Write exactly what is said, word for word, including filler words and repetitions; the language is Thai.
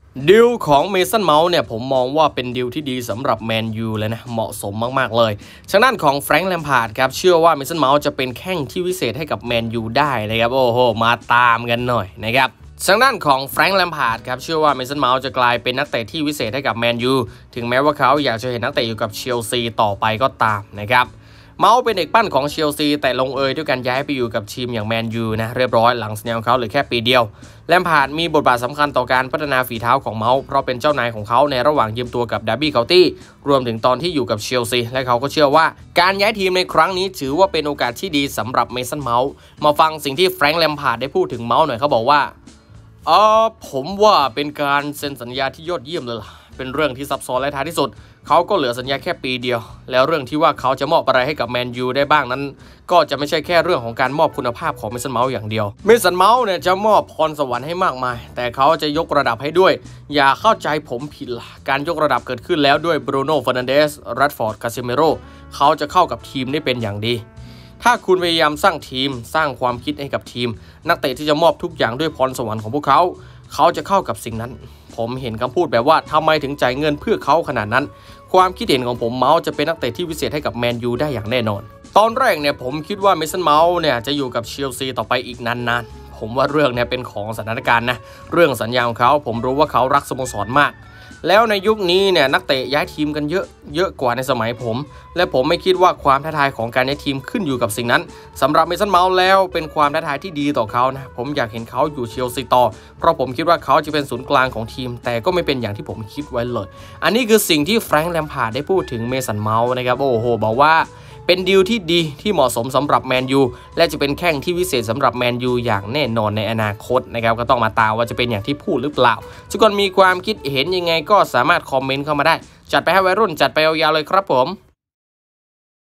ดีลของเมสันเมาส์เนี่ยผมมองว่าเป็นดีลที่ดีสำหรับแมนยูเลยนะเหมาะสมมากๆเลยทางด้านของแฟรงค์ แลมพาร์ดครับเชื่อว่าเมสันเมาส์จะเป็นแข้งที่วิเศษให้กับแมนยูได้นะครับโอ้โหมาตามกันหน่อยนะครับทางด้านของแฟรงค์ แลมพาร์ดครับเชื่อว่าเมสันเมาส์จะกลายเป็นนักเตะที่วิเศษให้กับแมนยูถึงแม้ว่าเขาอยากจะเห็นนักเตะอยู่กับเชลซีต่อไปก็ตามนะครับเมาส์เป็นเด็กปั้นของเชลซีแต่ลงเอยด้วยการย้ายไปอยู่กับทีมอย่างแมนยูนะเรียบร้อยหลังสัญญาของเขาเหลือแค่ปีเดียวแลมพาร์ดมีบทบาทสำคัญต่อการพัฒนาฝีเท้าของเมาส์เพราะเป็นเจ้านายของเขาในระหว่างยืมตัวกับดาร์บี้เคานตี้รวมถึงตอนที่อยู่กับเชลซีและเขาก็เชื่อว่าการย้ายทีมในครั้งนี้ถือว่าเป็นโอกาสที่ดีสำหรับเมสันเมาส์มาฟังสิ่งที่แฟรงค์ แลมพาร์ดได้พูดถึงเมาส์หน่อยเขาบอกว่าเออผมว่าเป็นการเซ็นสัญญาที่ยอดเยี่ยมเลยล่ะเป็นเรื่องที่ซับซ้อนและท้ายที่สุดเขาก็เหลือสัญญาแค่ปีเดียวแล้วเรื่องที่ว่าเขาจะมอบอะไรให้กับแมนยูได้บ้างนั้นก็จะไม่ใช่แค่เรื่องของการมอบคุณภาพของเมสันเมาส์อย่างเดียวเมสันเมาส์เนี่ยจะมอบพรสวรรค์ให้มากมายแต่เขาจะยกระดับให้ด้วยอย่าเข้าใจผมผิดล่ะการยกระดับเกิดขึ้นแล้วด้วยบรูโน่ เฟอร์นันเดส แรชฟอร์ด คาซิเมโร่เขาจะเข้ากับทีมได้เป็นอย่างดีถ้าคุณพยายามสร้างทีมสร้างความคิดให้กับทีมนักเตะที่จะมอบทุกอย่างด้วยพรสวรรค์ของพวกเขาเขาจะเข้ากับสิ่งนั้นผมเห็นคำพูดแบบว่าทำไมถึงจ่ายเงินเพื่อเขาขนาดนั้นความคิดเห็นของผมเมาส์จะเป็นนักเตะที่วิเศษให้กับแมนยูได้อย่างแน่นอนตอนแรกเนี่ยผมคิดว่าเมสันเมาส์เนี่ยจะอยู่กับเชลซีต่อไปอีกนานๆผมว่าเรื่องเนี่ยเป็นของสถานการณ์นะเรื่องสัญญาของเขาผมรู้ว่าเขารักสโมสรมากแล้วในยุคนี้เนี่ยนักเตะย้ายทีมกันเยอะเยอะกว่าในสมัยผมและผมไม่คิดว่าความท้าทายของการย้ายทีมขึ้นอยู่กับสิ่งนั้นสำหรับเมสันเมาส์แล้วเป็นความท้าทายที่ดีต่อเขานะผมอยากเห็นเขาอยู่เชลซีต่อเพราะผมคิดว่าเขาจะเป็นศูนย์กลางของทีมแต่ก็ไม่เป็นอย่างที่ผมคิดไว้เลยอันนี้คือสิ่งที่แฟรงค์ แลมพาร์ดได้พูดถึงเมสันเมาส์นะครับโอ้โหบอกว่าเป็นดีลที่ดีที่เหมาะสมสำหรับแมนยูและจะเป็นแข้งที่วิเศษสำหรับแมนยูอย่างแน่นอนในอนาคตนะครับก็ต้องมาตามว่าจะเป็นอย่างที่พูดหรือเปล่าทุกคนมีความคิดเห็นยังไงก็สามารถคอมเมนต์เข้ามาได้จัดไปให้วัยรุ่นจัดไปยาวๆเลยครับผม